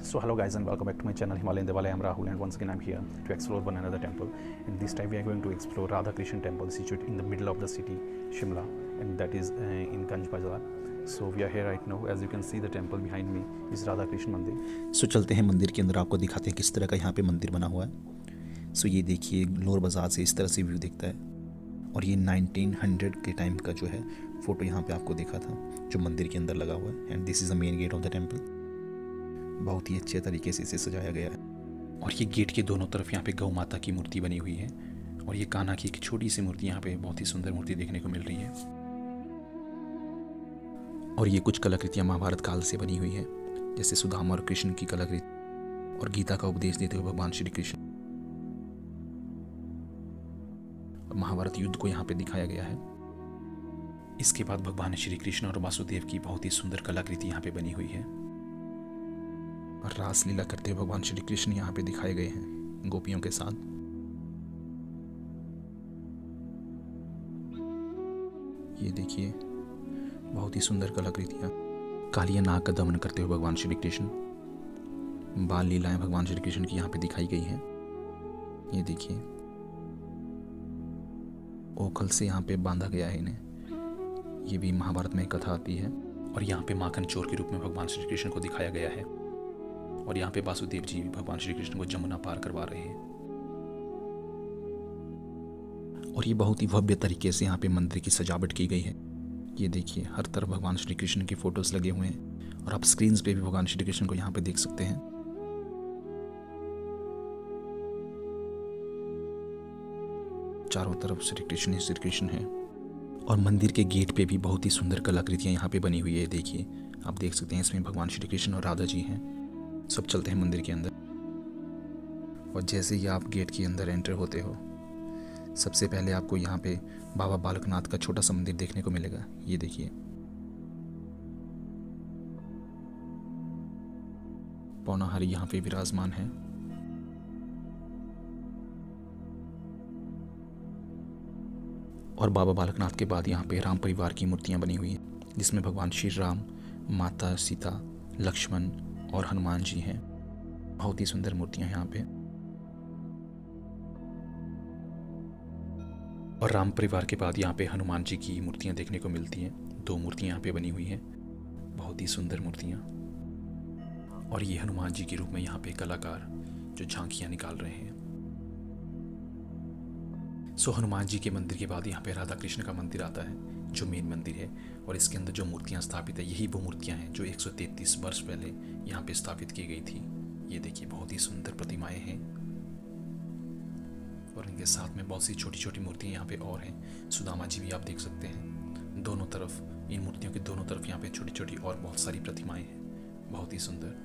So hello guys and welcome back to my channel Himalayan Devala. I am Rahul and once again I am here to explore one another temple, and this time we are going to explore Radha Krishna temple situated in the middle of the city Shimla, and that is in Ganj Bazar. So we are here right now. As you can see, the temple behind me is Radha Krishna मंदिर. सो चलते हैं मंदिर के अंदर, आपको दिखाते हैं किस तरह का यहाँ पे मंदिर बना हुआ है। सो ये देखिए, लोअर बाजार से इस तरह से व्यू दिखता है, और ये 1900 के टाइम का जो है फ़ोटो यहाँ पे आपको देखा था जो मंदिर के अंदर लगा हुआ है। And this is the main gate of the temple. बहुत ही अच्छे तरीके से इसे सजाया गया है, और ये गेट के दोनों तरफ यहाँ पे गौ माता की मूर्ति बनी हुई है, और ये कान्हा की एक छोटी सी मूर्ति यहाँ पे बहुत ही सुंदर मूर्ति देखने को मिल रही है। और ये कुछ कलाकृतियाँ महाभारत काल से बनी हुई है, जैसे सुदामा और कृष्ण की कलाकृति और गीता का उपदेश देते हुए भगवान श्री कृष्ण। महाभारत युद्ध को यहाँ पे दिखाया गया है। इसके बाद भगवान श्री कृष्ण और वासुदेव की बहुत ही सुंदर कलाकृति यहाँ पे बनी हुई है, और रासलीला करते हुए भगवान श्री कृष्ण यहाँ पे दिखाए गए हैं गोपियों के साथ। ये देखिए, बहुत ही सुंदर कलाकृतियाँ। कालिया नाग का दमन करते हुए भगवान श्री कृष्ण, बाल लीलाएं भगवान श्री कृष्ण की यहाँ पे दिखाई गई हैं। ये देखिए, ओखल से यहाँ पे बांधा गया है इन्हें, ये भी महाभारत में कथा आती है। और यहाँ पे माखन चोर के रूप में भगवान श्री कृष्ण को दिखाया गया है, और यहाँ पे वासुदेव जी भगवान श्री कृष्ण को जमुना पार करवा रहे हैं। और ये बहुत ही भव्य तरीके से यहाँ पे मंदिर की सजावट की गई है। ये देखिए, हर तरफ भगवान श्री कृष्ण के फोटोज लगे हुए हैं, और आप स्क्रीन पे भी भगवान श्री कृष्ण को यहाँ पे देख सकते हैं। चारों तरफ श्री कृष्ण है, और मंदिर के गेट पे भी बहुत ही सुंदर कलाकृतियाँ यहाँ पे बनी हुई है। देखिए, आप देख सकते हैं, इसमें भगवान श्री कृष्ण और राधा जी हैं। सब चलते हैं मंदिर के अंदर, और जैसे ही आप गेट के अंदर एंटर होते हो, सबसे पहले आपको यहाँ पे बाबा बालकनाथ का छोटा सा मंदिर देखने को मिलेगा। ये देखिए, पौनाहारी यहाँ पे विराजमान है। और बाबा बालकनाथ के बाद यहाँ पे राम परिवार की मूर्तियाँ बनी हुई हैं, जिसमें भगवान श्री राम, माता सीता, लक्ष्मण और हनुमान जी हैं। बहुत ही सुंदर मूर्तियाँ यहाँ पे। और राम परिवार के बाद यहाँ पे हनुमान जी की मूर्तियाँ देखने को मिलती हैं। 2 मूर्तियाँ यहाँ पे बनी हुई हैं, बहुत ही सुंदर मूर्तियाँ। और ये हनुमान जी के रूप में यहाँ पे कलाकार जो झांकियाँ निकाल रहे हैं। सो हनुमान जी के मंदिर के बाद यहाँ पे राधा कृष्ण का मंदिर आता है, जो मेन मंदिर है। और इसके अंदर जो मूर्तियाँ स्थापित है, यही वो मूर्तियाँ हैं जो 133 वर्ष पहले यहाँ पे स्थापित की गई थी। ये देखिए, बहुत ही सुंदर प्रतिमाएं हैं, और इनके साथ में बहुत सी छोटी छोटी मूर्तियाँ यहाँ पे और हैं। सुदामा जी भी आप देख सकते हैं। दोनों तरफ, इन मूर्तियों के दोनों तरफ यहाँ पे छोटी छोटी और बहुत सारी प्रतिमाएं हैं, बहुत ही सुंदर।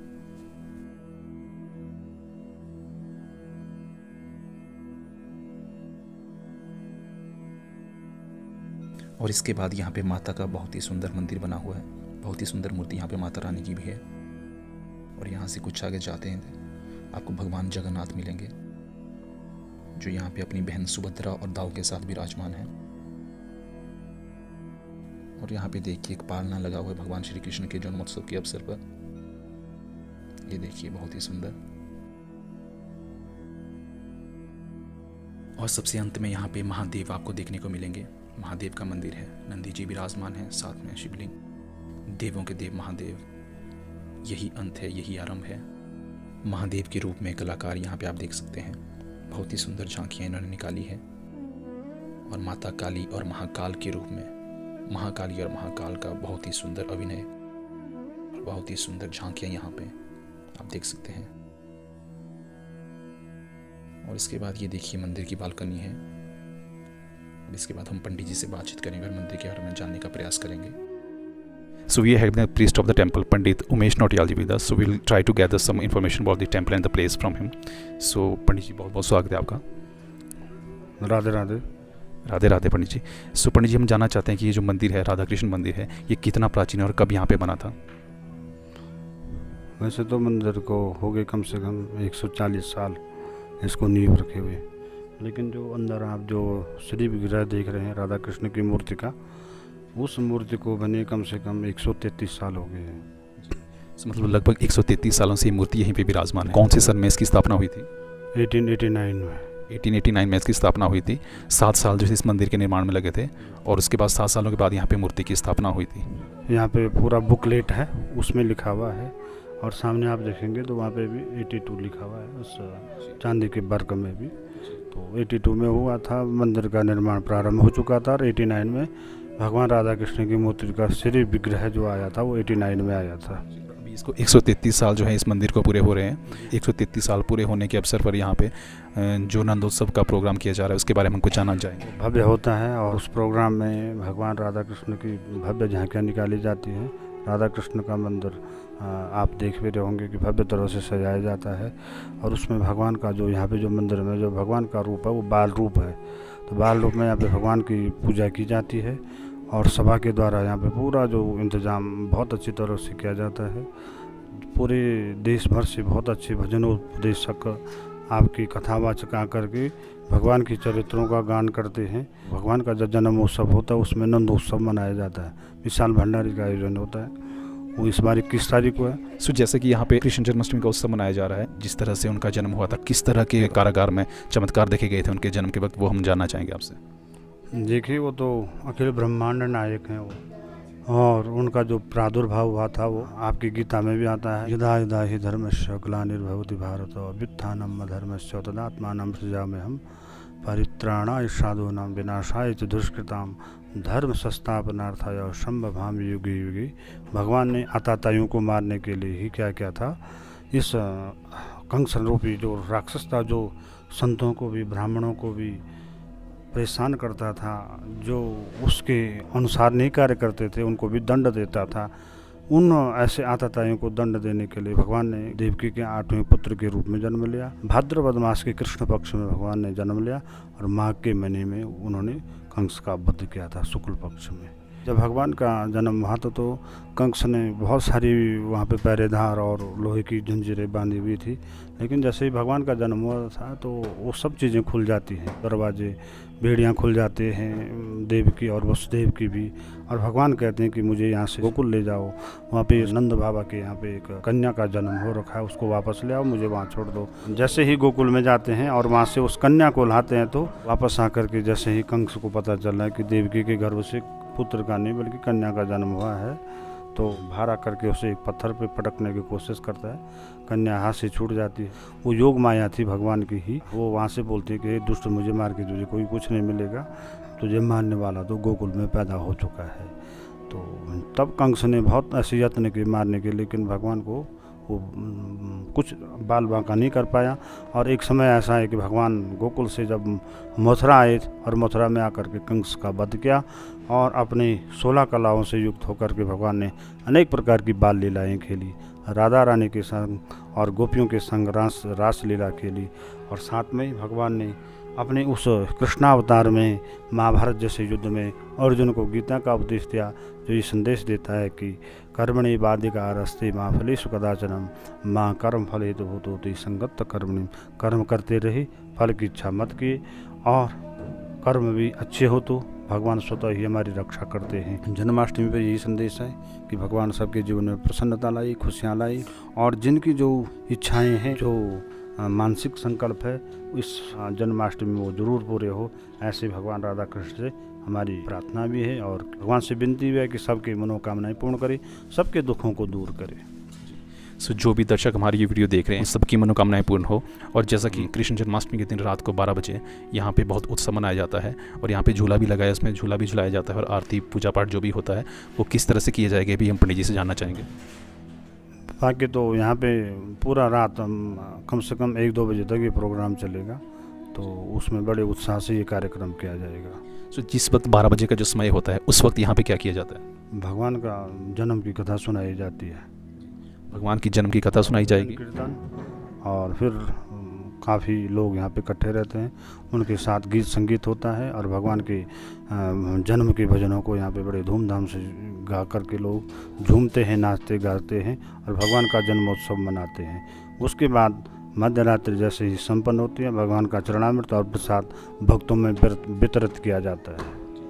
और इसके बाद यहाँ पे माता का बहुत ही सुंदर मंदिर बना हुआ है, बहुत ही सुंदर मूर्ति यहाँ पे माता रानी की भी है। और यहाँ से कुछ आगे जाते हैं, आपको भगवान जगन्नाथ मिलेंगे, जो यहाँ पे अपनी बहन सुभद्रा और दाऊ के साथ विराजमान है। और यहाँ पे देखिए, एक पालना लगा हुआ है भगवान श्री कृष्ण के जन्मोत्सव के अवसर पर। ये देखिए, बहुत ही सुंदर। और सबसे अंत में यहाँ पे महादेव आपको देखने को मिलेंगे। महादेव का मंदिर है, नंदी जी विराजमान है, साथ में शिवलिंग। देवों के देव महादेव, यही अंत है, यही आरंभ है। महादेव के रूप में कलाकार यहाँ पे आप देख सकते हैं, बहुत ही सुंदर झांकियाँ इन्होंने निकाली है। और माता काली और महाकाल के रूप में, महाकाली और महाकाल का बहुत ही सुंदर अभिनय, और बहुत ही सुंदर झांकियाँ यहाँ पे आप देख सकते हैं। और इसके बाद ये देखिए, मंदिर की बालकनी है। और इसके बाद हम पंडित जी से बातचीत करेंगे और मंदिर के बारे में जानने का प्रयास करेंगे। So we have the priest of the temple, Pandit Umesh Nautiyal ji with us. So we'll try to gather some information about the temple and the place from him. So पंडित जी, बहुत बहुत स्वागत है आपका। राधे राधे। राधे राधे पंडित जी। सो पंडित जी, हम जानना चाहते हैं कि ये जो मंदिर है, राधा कृष्ण मंदिर है, ये कितना प्राचीन है और कब यहाँ पे बना था? वैसे तो मंदिर को हो गए कम से कम 140 साल इसको नींव रखे हुए, लेकिन जो अंदर आप जो श्री विग्रह देख रहे हैं राधा कृष्ण की मूर्ति का, उस मूर्ति को बने कम से कम 133 साल हो गए हैं। मतलब लगभग 133 सालों से ये मूर्ति यहीं पे विराजमान है। कौन से सन में इसकी स्थापना हुई थी? 1889 में। 1889 में इसकी स्थापना हुई थी। 7 साल जो इस मंदिर के निर्माण में लगे थे और उसके बाद 7 सालों के बाद यहाँ पे मूर्ति की स्थापना हुई थी। यहाँ पे पूरा बुकलेट है, उसमें लिखा हुआ है, और सामने आप देखेंगे तो वहाँ पे भी 82 लिखा हुआ है उस चांदी के वर्क में भी। तो 82 में हुआ था, मंदिर का निर्माण प्रारंभ हो चुका था, और 89 में भगवान राधा कृष्ण की मूर्ति का श्री विग्रह जो आया था वो 89 में आया था। अभी इसको 133 साल जो है इस मंदिर को पूरे हो रहे हैं। 133 साल पूरे होने के अवसर पर यहाँ पे जो नंदोत्सव का प्रोग्राम किया जा रहा है उसके बारे में हमको जानना चाहेंगे। भव्य होता है, और उस प्रोग्राम में भगवान राधा कृष्ण की भव्य झांकियाँ निकाली जाती हैं। राधा कृष्ण का मंदिर आप देख भी रहे होंगे कि भव्य तरह से सजाया जाता है, और उसमें भगवान का जो यहाँ पे जो मंदिर में जो भगवान का रूप है वो बाल रूप है। तो बाल रूप में यहाँ पे भगवान की पूजा की जाती है, और सभा के द्वारा यहाँ पे पूरा जो इंतज़ाम बहुत अच्छी तरह से किया जाता है। पूरे देश भर से बहुत अच्छे भजनोपदेशक आपकी कथावाचक आकर के भगवान के चरित्रों का गान करते हैं। भगवान का जब जन्मोत्सव होता है उसमें नंदोत्सव मनाया जाता है, विशाल भंडारी का आयोजन होता है, वो इस बार 21 तारीख को है। सो जैसे कि यहाँ पे कृष्ण जन्माष्टमी का उत्सव मनाया जा रहा है, जिस तरह से उनका जन्म हुआ था, किस तरह के कारागार में चमत्कार देखे गए थे उनके जन्म के वक्त, वो हम जानना चाहेंगे आपसे। देखिए, वो तो अखिल ब्रह्मांड नायक हैं वो, और उनका जो प्रादुर्भाव हुआ था वो आपकी गीता में भी आता है। यदा यदा हि धर्मस्य ग्लानिर्भवति भारत व्युत्थानम् अधर्मस्य तदात्मानं सृजाम्यहम् परित्राणाय साधूनां विनाशाय च दुष्कृतां धर्म संस्थापनार्थाय संभवामि युगे युगे। भगवान ने आताताइयों को मारने के लिए ही क्या क्या था, इस कंस रूपी जो राक्षस था, जो संतों को भी ब्राह्मणों को भी परेशान करता था, जो उसके अनुसार नहीं कार्य करते थे उनको भी दंड देता था। उन ऐसे आताताइयों को दंड देने के लिए भगवान ने देवकी के 8वें पुत्र के रूप में जन्म लिया। भाद्रपद मास के कृष्ण पक्ष में भगवान ने जन्म लिया, और माघ के महीने में उन्होंने कंस का वध किया था शुक्ल पक्ष में। जब भगवान का जन्म हुआ था तो कंस ने बहुत सारी वहाँ पे पहरेदार और लोहे की जंजीरें बांधी हुई थी, लेकिन जैसे ही भगवान का जन्म हुआ था तो वो सब चीज़ें खुल जाती हैं, दरवाजे बेड़ियाँ खुल जाते हैं, देवकी और वसुदेव की भी। और भगवान कहते हैं कि मुझे यहाँ से गोकुल ले जाओ, वहाँ पे नंद बाबा के यहाँ पे एक कन्या का जन्म हो रखा है, उसको वापस ले आओ, मुझे वहाँ छोड़ दो। जैसे ही गोकुल में जाते हैं और वहाँ से उस कन्या को लाते हैं तो वापस आकर के जैसे ही कंस को पता चला है कि देवकी के गर्भ से पुत्र का नहीं बल्कि कन्या का जन्म हुआ है, तो भारा करके उसे एक पत्थर पे पटकने की कोशिश करता है। कन्या हाथ से छूट जाती है। वो योग माया थी भगवान की ही। वो वहाँ से बोलती है कि दुष्ट, मुझे मार के तुझे कोई कुछ नहीं मिलेगा, तुझे मारने वाला तो गोकुल में पैदा हो चुका है। तो तब कंस ने बहुत ऐसे यत्न किए मारने के, लेकिन भगवान को वो कुछ बाल बांका नहीं कर पाया। और एक समय ऐसा है कि भगवान गोकुल से जब मथुरा आए और मथुरा में आकर के कंस का वध किया, और अपनी 16 कलाओं से युक्त होकर के भगवान ने अनेक प्रकार की बाल लीलाएँ खेली, राधा रानी के संग और गोपियों के संग रास लीला खेली। और साथ में ही भगवान ने अपने उस कृष्णावतार में महाभारत जैसे युद्ध में अर्जुन को गीता का उपदेश दिया, जो ये संदेश देता है कि कर्मणि बाधिकारस्ते माँ फलेषु कदाचनम माँ कर्म फल हेतु भूतोति संगत कर्मणि। कर्म करते रहे, फल की इच्छा मत किए, और कर्म भी अच्छे हो तो भगवान स्वतः ही हमारी रक्षा करते हैं। जन्माष्टमी पर यही संदेश है कि भगवान सबके जीवन में प्रसन्नता लाई, खुशियाँ लाई, और जिनकी जो इच्छाएँ हैं, जो मानसिक संकल्प है, इस जन्माष्टमी में वो जरूर पूरे हो, ऐसे भगवान राधा कृष्ण से हमारी प्रार्थना भी है, और भगवान से विनती भी है कि सबके मनोकामनाएं पूर्ण करे, सबके दुखों को दूर करे। सो जो भी दर्शक हमारी ये वीडियो देख रहे हैं, सबकी मनोकामनाएं पूर्ण हो। और जैसा कि कृष्ण जन्माष्टमी के दिन रात को 12 बजे यहाँ पे बहुत उत्सव मनाया जाता है, और यहाँ पे झूला भी लगा है, इसमें झूला भी झुलाया जाता है, और आरती पूजा पाठ जो भी होता है वो किस तरह से किए जाएंगे भी हम पंडित जी से जानना चाहेंगे। बाकी तो यहाँ पे पूरा रात कम से कम 1-2 बजे तक ये प्रोग्राम चलेगा, तो उसमें बड़े उत्साह से ये कार्यक्रम किया जाएगा। सो जिस वक्त 12 बजे का जो समय होता है उस वक्त यहाँ पे क्या किया जाता है? भगवान का जन्म की कथा सुनाई जाती है। भगवान की जन्म की कथा सुनाई जाएगी, कीर्तन, और फिर काफ़ी लोग यहाँ पे इकट्ठे रहते हैं, उनके साथ गीत संगीत होता है, और भगवान के जन्म के भजनों को यहाँ पे बड़े धूमधाम से गा कर के लोग झूमते हैं, नाचते गाते हैं, और भगवान का जन्मोत्सव मनाते हैं। उसके बाद मध्य रात्रि जैसे ही संपन्न होती है, भगवान का चरणामृत और प्रसाद भक्तों में वितरित किया जाता है।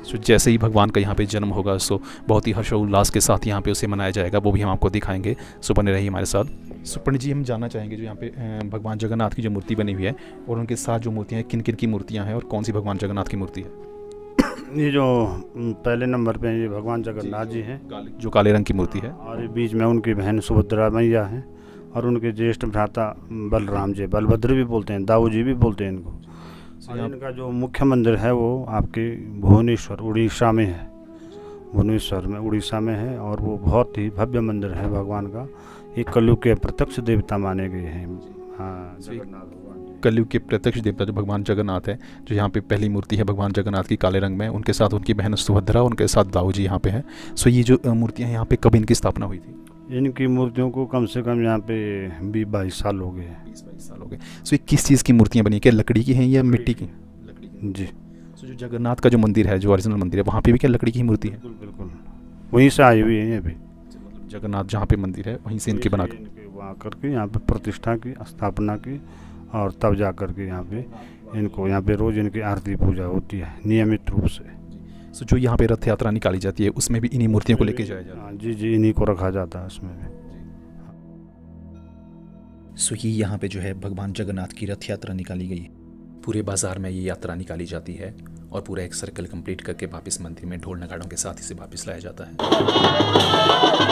सो जैसे ही भगवान का यहाँ पे जन्म होगा सो बहुत ही हर्षोल्लास के साथ यहाँ पे उसे मनाया जाएगा, वो भी हम आपको दिखाएंगे। सो बने रहिए हमारे साथ। सो पंडित जी, हम जानना चाहेंगे जो यहाँ पे भगवान जगन्नाथ की जो मूर्ति बनी हुई है और उनके साथ जो मूर्तियाँ हैं, किन किन की मूर्तियाँ हैं और कौन सी भगवान जगन्नाथ की मूर्ति है? ये जो पहले नंबर पे ये भगवान जगन्नाथ जी हैं, जो काले रंग की मूर्ति है, और ये बीच में उनकी बहन सुभद्रा मैया है, और उनके ज्येष्ठ भ्राता बलराम जी, बलभद्र भी बोलते हैं, दाऊ जी भी बोलते हैं इनको। और इनका जो मुख्य मंदिर है वो आपके भुवनेश्वर उड़ीसा में है, भुवनेश्वर में उड़ीसा में है, और वो बहुत ही भव्य मंदिर है भगवान का। एक कलयुग के प्रत्यक्ष देवता माने गए हैं। हाँ, कलयुग के प्रत्यक्ष देवता जो भगवान जगन्नाथ है, जो यहाँ पे पहली मूर्ति है भगवान जगन्नाथ की काले रंग में, उनके साथ उनकी बहन सुभद्रा, उनके साथ दाऊ जी यहाँ पे हैं। सो ये जो मूर्तियाँ यहाँ पे कब इनकी स्थापना हुई थी? इनकी मूर्तियों को कम से कम यहाँ पे 20-22 साल हो गए हैं। 20-22 साल हो गए। सो ये किस चीज़ की मूर्तियाँ बनी है? क्या लकड़ी की हैं या मिट्टी की? जी। सो जो जगन्नाथ का जो मंदिर है, जो ओरिजिनल मंदिर है, वहाँ पे भी क्या लकड़ी की मूर्ति है? बिल्कुल बिल्कुल, वहीं से आई हुई है ये भी। मतलब जगन्नाथ जहाँ पे मंदिर है वहीं से इनके बना कर वहाँ करके यहाँ पे प्रतिष्ठा की, स्थापना की, और तब जा कर के यहाँ पे इनको यहाँ पे रोज़ इनकी आरती पूजा होती है नियमित रूप से। सो जो यहाँ पे रथ यात्रा निकाली जाती है उसमें भी इन्हीं मूर्तियों को लेके जाया जाता है? हाँ जी जी, इन्हीं को रखा जाता है उसमें भी। सो ये यहाँ पे जो है भगवान जगन्नाथ की रथ यात्रा निकाली गई है। पूरे बाजार में ये यात्रा निकाली जाती है और पूरा एक सर्कल कंप्लीट करके वापस मंदिर में ढोल नगाड़ों के साथ इसे वापस लाया जाता है।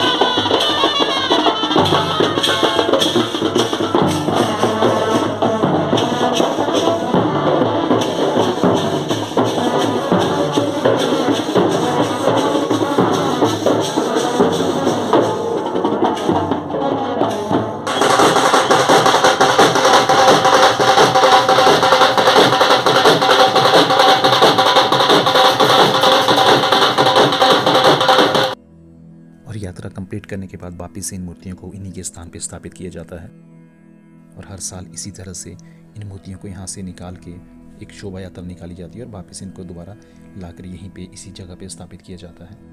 यात्रा कंप्लीट करने के बाद वापस इन मूर्तियों को इन्हीं के स्थान पर स्थापित किया जाता है और हर साल इसी तरह से इन मूर्तियों को यहाँ से निकाल के एक शोभा यात्रा निकाली जाती है और वापस इनको दोबारा लाकर यहीं पे इसी जगह पे स्थापित किया जाता है।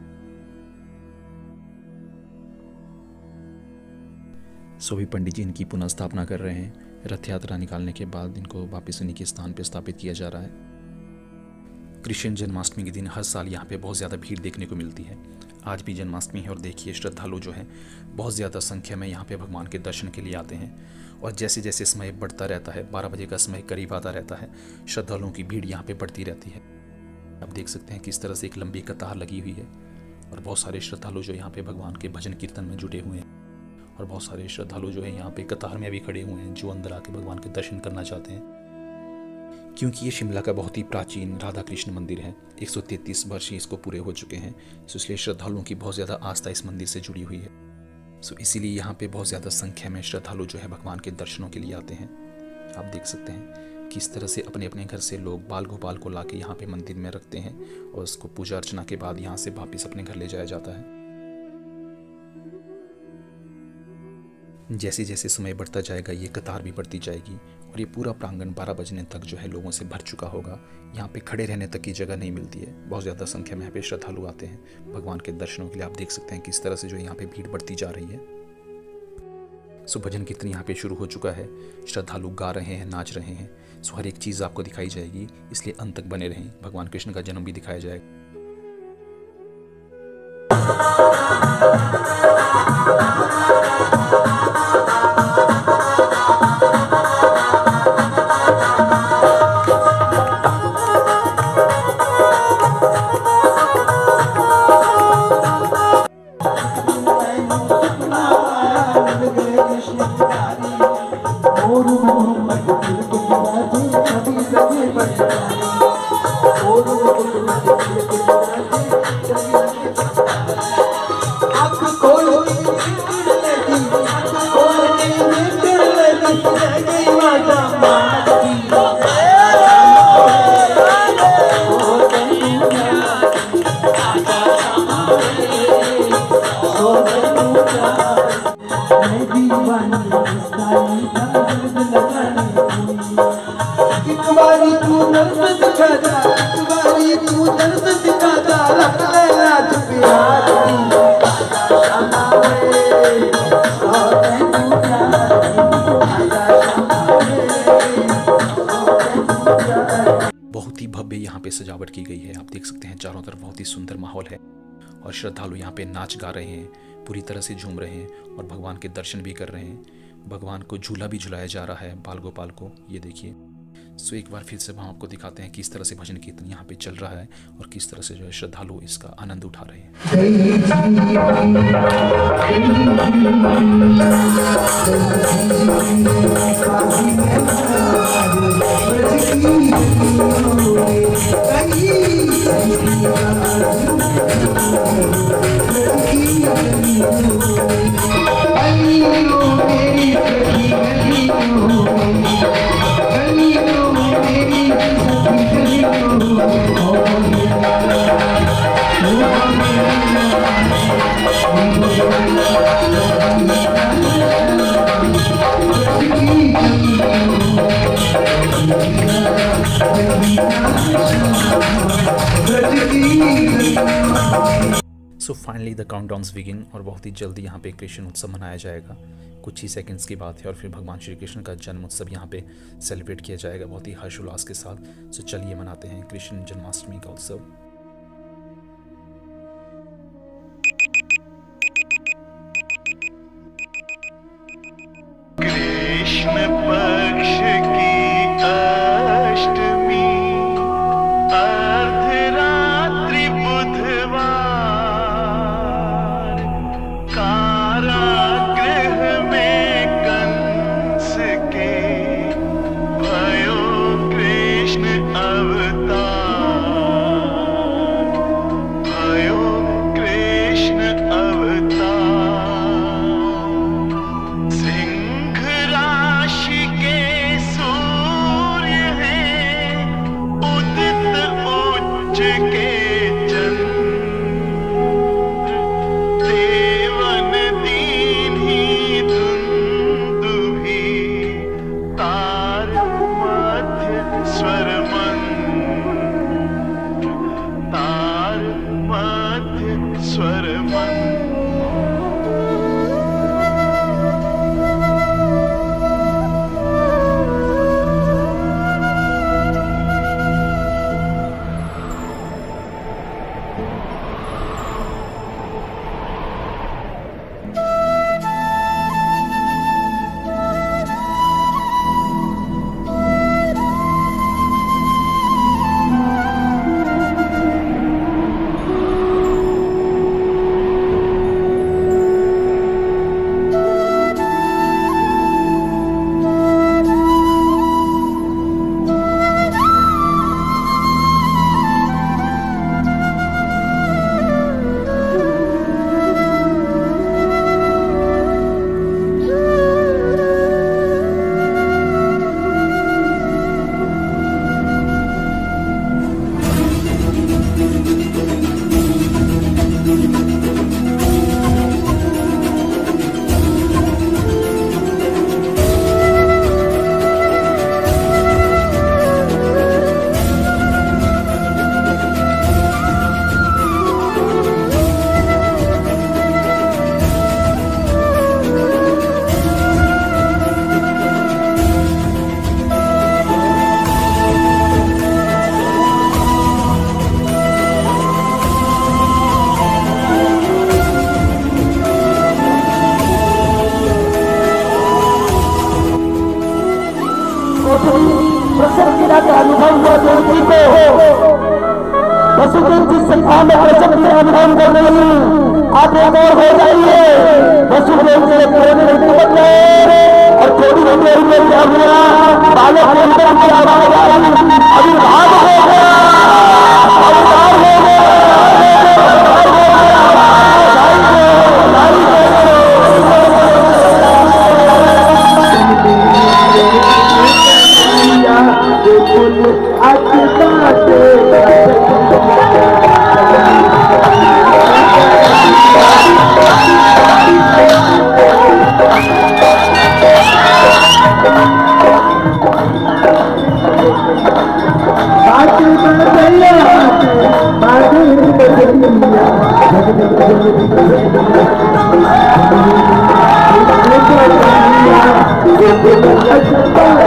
सो भी पंडित जी इनकी पुनः स्थापना कर रहे हैं। रथ यात्रा निकालने के बाद इनको वापस इन्हीं के स्थान पर स्थापित किया जा रहा है। कृष्ण जन्माष्टमी के दिन हर साल यहाँ पे बहुत ज़्यादा भीड़ देखने को मिलती है। आज भी जन्माष्टमी है और देखिए श्रद्धालु जो हैं बहुत ज़्यादा संख्या में यहाँ पे भगवान के दर्शन के लिए आते हैं और जैसे जैसे समय बढ़ता रहता है, 12 बजे का समय करीब आता रहता है, श्रद्धालुओं की भीड़ यहाँ पे बढ़ती रहती है। आप देख सकते हैं किस तरह से एक लंबी कतार लगी हुई है और बहुत सारे श्रद्धालु जो यहाँ पे भगवान के भजन कीर्तन में जुटे हुए हैं और बहुत सारे श्रद्धालु जो है यहाँ पे कतार में भी खड़े हुए हैं जो अंदर आके भगवान के दर्शन करना चाहते हैं। क्योंकि ये शिमला का बहुत ही प्राचीन राधा कृष्ण मंदिर है, 133 वर्ष इसको पूरे हो चुके हैं, सो इसलिए श्रद्धालुओं की बहुत ज़्यादा आस्था इस मंदिर से जुड़ी हुई है। सो इसीलिए यहाँ पे बहुत ज़्यादा संख्या में श्रद्धालु जो है भगवान के दर्शनों के लिए आते हैं। आप देख सकते हैं किस तरह से अपने अपने घर से लोग बाल गोपाल को ला के यहाँ पे मंदिर में रखते हैं और उसको पूजा अर्चना के बाद यहाँ से वापस अपने घर ले जाया जाता है। जैसे जैसे समय बढ़ता जाएगा ये कतार भी बढ़ती जाएगी और ये पूरा प्रांगण 12 बजने तक जो है लोगों से भर चुका होगा। यहाँ पे खड़े रहने तक की जगह नहीं मिलती है। बहुत ज़्यादा संख्या में यहाँ पे श्रद्धालु आते हैं भगवान के दर्शनों के लिए। आप देख सकते हैं किस तरह से जो यहाँ पे भीड़ बढ़ती जा रही है। सो भजन कीर्तन यहाँ पे शुरू हो चुका है, श्रद्धालु गा रहे हैं, नाच रहे हैं। सो हर एक चीज़ आपको दिखाई जाएगी, इसलिए अंत तक बने रहें। भगवान कृष्ण का जन्म भी दिखाया जाएगा। बहुत ही भव्य यहाँ पे सजावट की गई है। आप देख सकते हैं चारों तरफ बहुत ही सुंदर माहौल है और श्रद्धालु यहाँ पे नाच गा रहे हैं, पूरी तरह से झूम रहे हैं और भगवान के दर्शन भी कर रहे हैं। भगवान को झूला भी झुलाया जा रहा है बाल गोपाल को, ये देखिए। सो एक बार फिर से हम आपको दिखाते हैं किस तरह से भजन कीर्तन यहाँ पे चल रहा है और किस तरह से जो है श्रद्धालु इसका आनंद उठा रहे हैं। So finally the countdowns begin और बहुत ही जल्दी यहाँ पे कृष्ण उत्सव मनाया जाएगा। कुछ ही सेकंड्स की बात है और फिर भगवान श्री कृष्ण का जन्म उत्सव यहाँ पे सेलिब्रेट किया जाएगा बहुत ही हर्षोल्लास के साथ। सो चलिए मनाते हैं कृष्ण जन्माष्टमी का उत्सव। कृष्ण पक्ष की अष्टमी अर्धरात्रि बुधवार कारागृह में कंस के भयो कृष्ण अवतार, भयो कृष्ण अवतार। सिंह राशि के सूर्य हैं, उदित उच्च के चंद्र, देवन दीन्ही दुंदुभि, तार मध्य स्वर मंत्र, तार मध्य स्वर मंत्र। प्रसन्नता का अनुभव हुआ देवती को वसुदेव जिस संख्या में प्रसन्न अनुभव कर रही, आप एक और हो जाइए। वसुदेव से बन गए और थोड़ी देर में क्या हुआ, बालक के अंदर की आवाज आई, अविर्भाव हो गया, अवतार हो गया।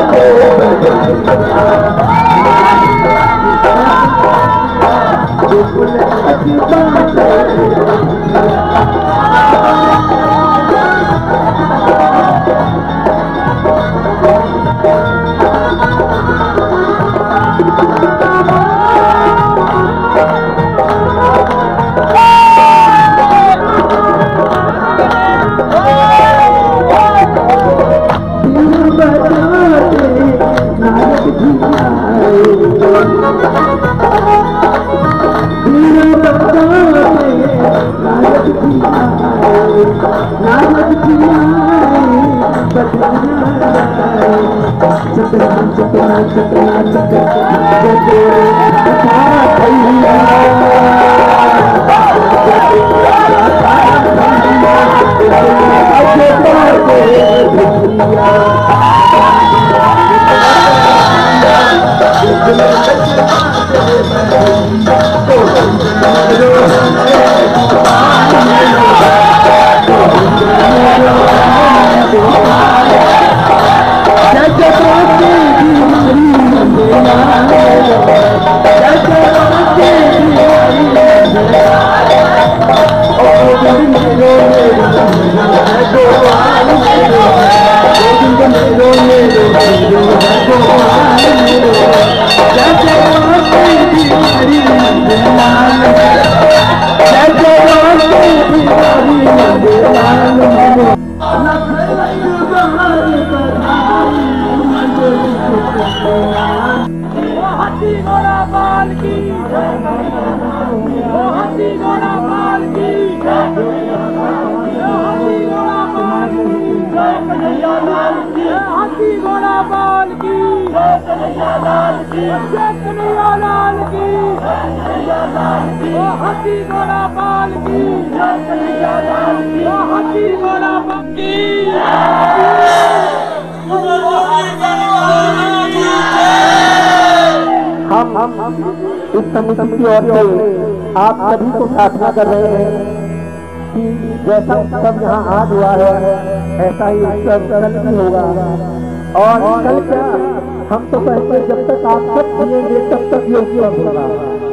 Thank you. हम इस समिति की ओर से आप सभी को प्रार्थना कर रहे हैं कि जैसा उत्सव यहाँ आज हुआ है ऐसा ही उत्सव कल भी होगा। और कल क्या, हम तो कहते हैं जब तक आप सब जिएंगे तब तक ये उत्सव होगा।